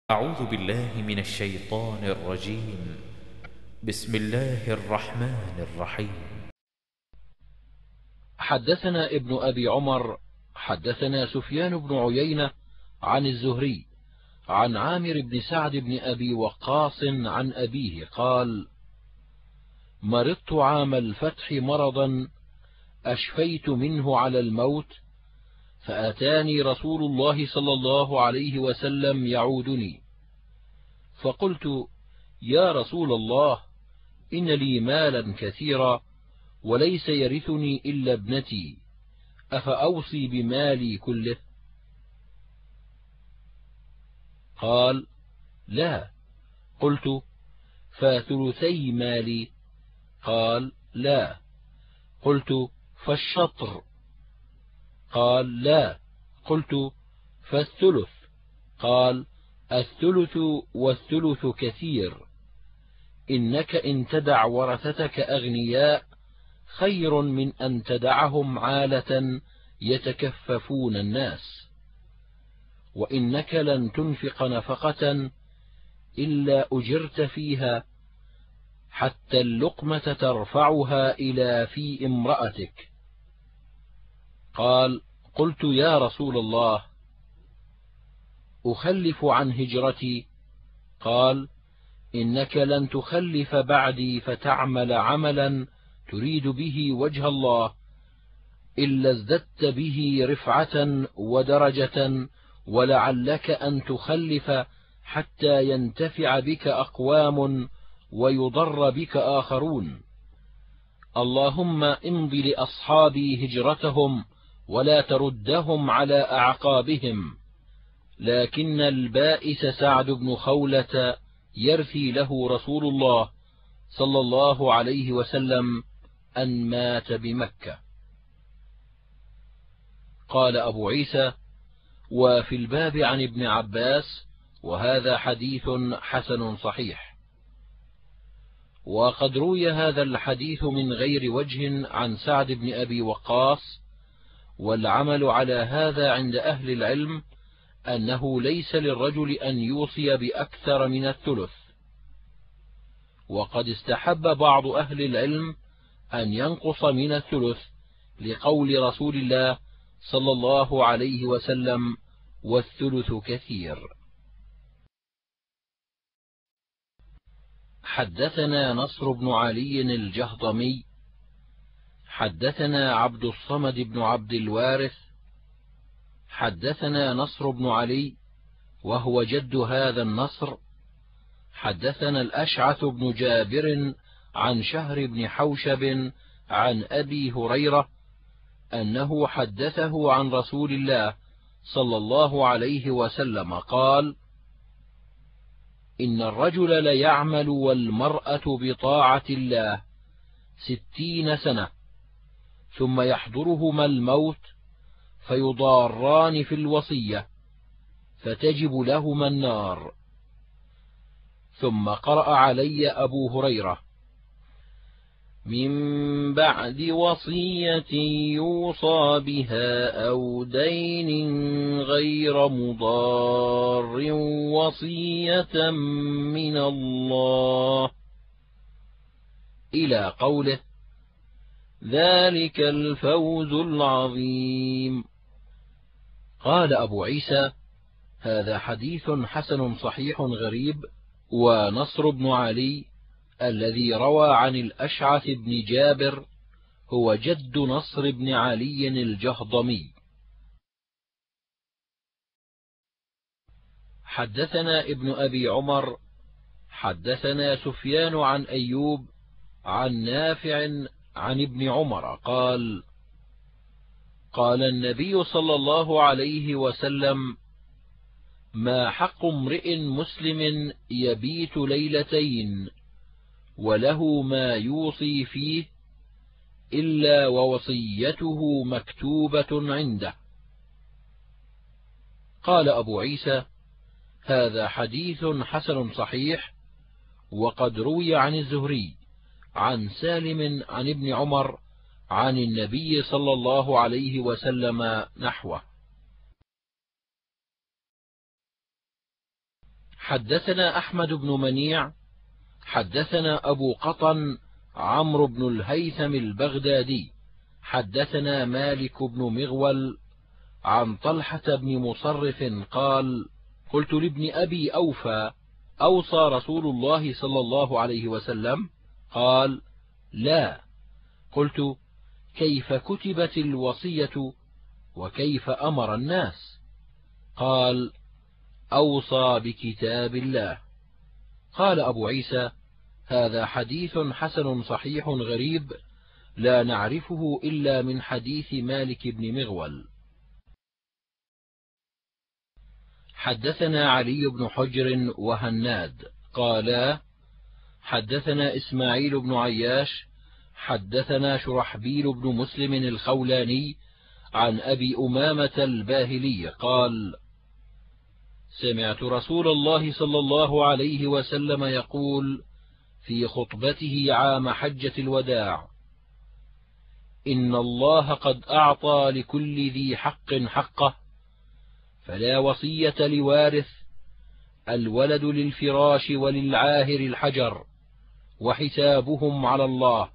أعوذ بالله من الشيطان الرجيم. بسم الله الرحمن الرحيم. حدثنا ابن أبي عمر حدثنا سفيان بن عيينة عن الزهري عن عامر بن سعد بن أبي وقاص عن أبيه قال: مرضت عام الفتح مرضا أشفيت منه على الموت، فأتاني رسول الله صلى الله عليه وسلم يعودني، فقلت: يا رسول الله، إن لي مالا كثيرا وليس يرثني إلا ابنتي، أفأوصي بمالي كله؟ قال: لا. قلت: فثلثي مالي؟ قال: لا. قلت: فالشطر؟ قال: لا. قلت: فالثلث؟ قال: الثلث والثلث كثير، إنك إن تدع ورثتك أغنياء خير من أن تدعهم عالة يتكففون الناس، وإنك لن تنفق نفقة إلا أجرت فيها حتى اللقمة ترفعها إلى في امرأتك. قال: قلت: يا رسول الله، أخلف عن هجرتي؟ قال: إنك لن تخلف بعدي فتعمل عملا تريد به وجه الله إلا ازددت به رفعة ودرجة، ولعلك أن تخلف حتى ينتفع بك أقوام ويضر بك آخرون. اللهم امض لأصحابي هجرتهم ولا تردهم على أعقابهم. لكن البائس سعد بن خولة يرثي له رسول الله صلى الله عليه وسلم أن مات بمكة. قال أبو عيسى: وفي الباب عن ابن عباس، وهذا حديث حسن صحيح. وقد روي هذا الحديث من غير وجه عن سعد بن أبي وقاص، والعمل على هذا عند أهل العلم أنه ليس للرجل أن يوصي بأكثر من الثلث. وقد استحب بعض أهل العلم أن ينقص من الثلث لقول رسول الله صلى الله عليه وسلم: والثلث كثير. حدثنا نصر بن علي الجهضمي حدثنا عبد الصمد بن عبد الوارث حدثنا نصر بن علي وهو جد هذا النصر حدثنا الأشعث بن جابر عن شهر بن حوشب عن أبي هريرة أنه حدثه عن رسول الله صلى الله عليه وسلم قال: إن الرجل ليعمل والمرأة بطاعة الله 60 سنة، ثم يحضرهما الموت فيضاران في الوصية فتجب لهما النار. ثم قرأ علي أبو هريرة: من بعد وصية يوصى بها أو دين غير مضار وصية من الله، إلى قوله: ذلك الفوز العظيم. قال أبو عيسى: هذا حديث حسن صحيح غريب. ونصر بن علي الذي روى عن الأشعث بن جابر هو جد نصر بن علي الجهضمي. حدثنا ابن أبي عمر حدثنا سفيان عن أيوب عن نافع عن ابن عمر قال: قال النبي صلى الله عليه وسلم: ما حق امرئ مسلم يبيت ليلتين وله ما يوصي فيه إلا ووصيته مكتوبة عنده. قال أبو عيسى: هذا حديث حسن صحيح. وقد روي عن الزهري عن سالم عن ابن عمر عن النبي صلى الله عليه وسلم نحوه. حدثنا أحمد بن منيع حدثنا أبو قطن عمرو بن الهيثم البغدادي حدثنا مالك بن مغول عن طلحة بن مصرف قال: قلت لابن أبي أوفى: أوصى رسول الله صلى الله عليه وسلم؟ قال: لا. قلت: كيف كتبت الوصية وكيف أمر الناس؟ قال: أوصى بكتاب الله. قال أبو عيسى: هذا حديث حسن صحيح غريب لا نعرفه إلا من حديث مالك بن مغول. حدثنا علي بن حجر وهناد قالا: حدثنا إسماعيل بن عياش حدثنا شرحبيل بن مسلم الخولاني عن أبي أمامة الباهلي قال: سمعت رسول الله صلى الله عليه وسلم يقول في خطبته عام حجة الوداع: إن الله قد أعطى لكل ذي حق حقه، فلا وصية لوارث، الولد للفراش وللعاهر الحجر، وحسابهم على الله.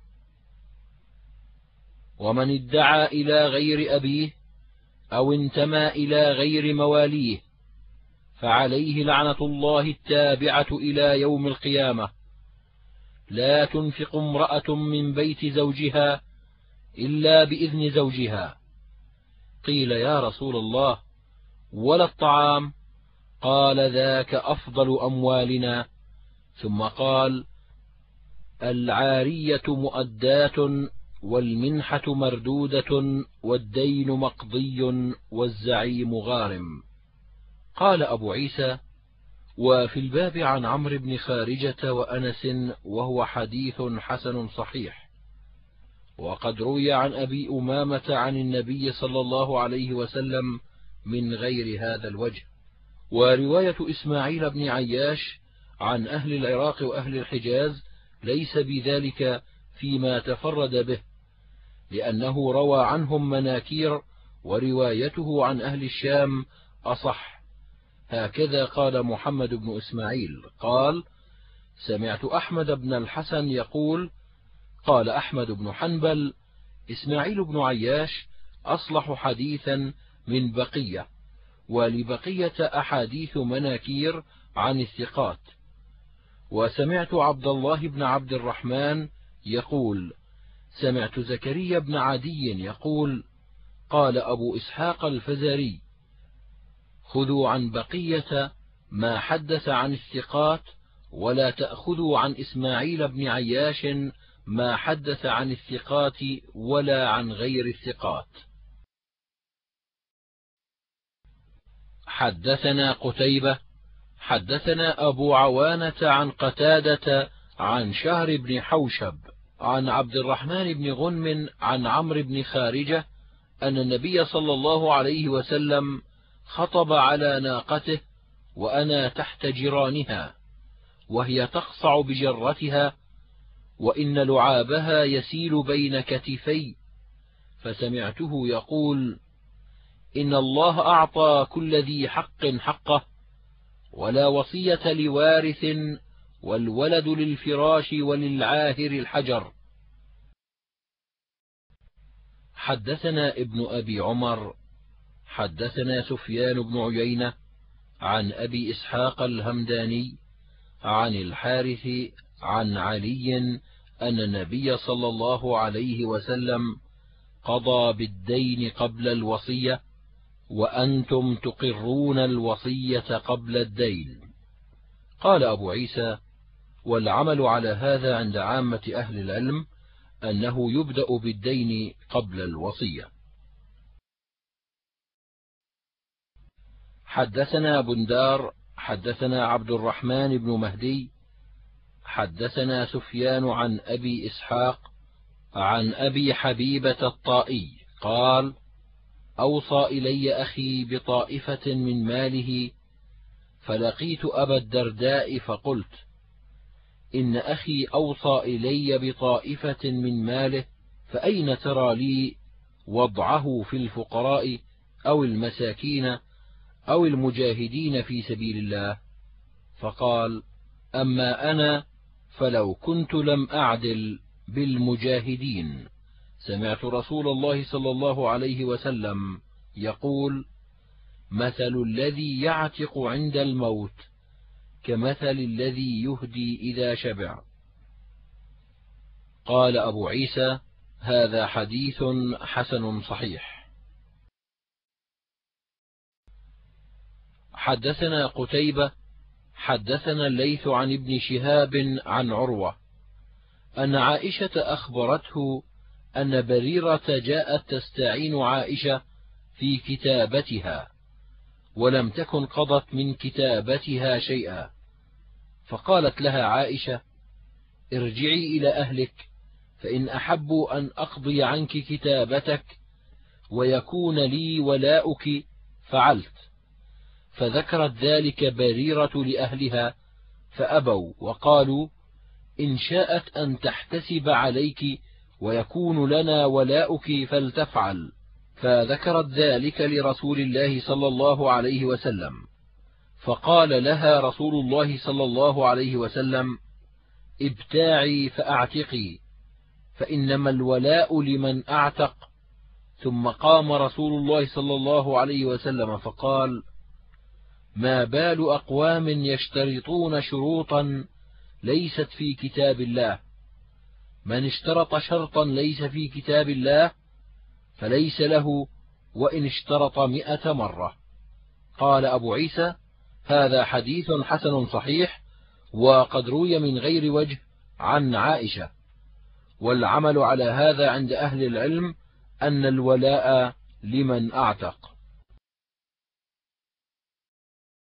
ومن ادعى إلى غير أبيه أو انتمى إلى غير مواليه فعليه لعنة الله التابعة إلى يوم القيامة. لا تنفق امرأة من بيت زوجها إلا بإذن زوجها. قيل: يا رسول الله، ولا الطعام؟ قال: ذاك أفضل أموالنا. ثم قال: العارية مؤداة، والمنحة مردودة، والدين مقضي، والزعيم غارم. قال أبو عيسى: وفي الباب عن عمرو بن خارجة وأنس، وهو حديث حسن صحيح. وقد روي عن أبي أمامة عن النبي صلى الله عليه وسلم من غير هذا الوجه. ورواية إسماعيل بن عياش عن أهل العراق وأهل الحجاز ليس بذلك فيما تفرد به، لأنه روى عنهم مناكير، وروايته عن أهل الشام أصح. هكذا قال محمد بن إسماعيل قال: سمعت أحمد بن الحسن يقول: قال أحمد بن حنبل: إسماعيل بن عياش أصلح حديثا من بقية، ولبقية أحاديث مناكير عن الثقات. وسمعت عبد الله بن عبد الرحمن يقول: سمعت زكريا بن عدي يقول: قال أبو إسحاق الفزاري: خذوا عن بقية ما حدث عن الثقات، ولا تأخذوا عن إسماعيل بن عياش ما حدث عن الثقات ولا عن غير الثقات. حدثنا قتيبة حدثنا أبو عوانة عن قتادة عن شهر بن حوشب عن عبد الرحمن بن غنم عن عمرو بن خارجة أن النبي صلى الله عليه وسلم خطب على ناقته وأنا تحت جرانها، وهي تقصع بجرتها، وإن لعابها يسيل بين كتفي، فسمعته يقول: إن الله أعطى كل ذي حق حقه، ولا وصية لوارث، والولد للفراش وللعاهر الحجر. حدثنا ابن أبي عمر حدثنا سفيان بن عيينة عن أبي إسحاق الهمداني عن الحارث عن علي أن النبي صلى الله عليه وسلم قضى بالدين قبل الوصية، وأنتم تقرون الوصية قبل الدين. قال أبو عيسى: والعمل على هذا عند عامة أهل العلم أنه يبدأ بالدين قبل الوصية. حدثنا بندار حدثنا عبد الرحمن بن مهدي حدثنا سفيان عن أبي إسحاق عن أبي حبيبة الطائي قال: أوصى إلي أخي بطائفة من ماله، فلقيت أبا الدرداء فقلت: إن أخي أوصى إلي بطائفة من ماله، فأين ترى لي وضعه في الفقراء أو المساكين أو المجاهدين في سبيل الله؟ فقال: أما أنا فلو كنت لم أعدل بالمجاهدين، سمعت رسول الله صلى الله عليه وسلم يقول: مثل الذي يعتق عند الموت كمثل الذي يهدي إذا شبع. قال أبو عيسى: هذا حديث حسن صحيح. حدثنا قتيبة حدثنا الليث عن ابن شهاب عن عروة أن عائشة أخبرته أن بريرة جاءت تستعين عائشة في كتابتها، ولم تكن قضت من كتابتها شيئا، فقالت لها عائشة: ارجعي إلى أهلك، فإن أحبوا أن أقضي عنك كتابتك ويكون لي ولاؤك فعلت. فذكرت ذلك بريرة لأهلها فأبوا، وقالوا: إن شاءت أن تحتسب عليك ويكون لنا ولاؤك فلتفعل. فذكرت ذلك لرسول الله صلى الله عليه وسلم، فقال لها رسول الله صلى الله عليه وسلم: ابتاعي فأعتقي، فإنما الولاء لمن أعتق. ثم قام رسول الله صلى الله عليه وسلم فقال: ما بال أقوام يشترطون شروطا ليست في كتاب الله، من اشترط شرطا ليس في كتاب الله فليس له وإن اشترط 100 مرة. قال أبو عيسى: هذا حديث حسن صحيح، وقد روي من غير وجه عن عائشة. والعمل على هذا عند أهل العلم أن الولاء لمن أعتق.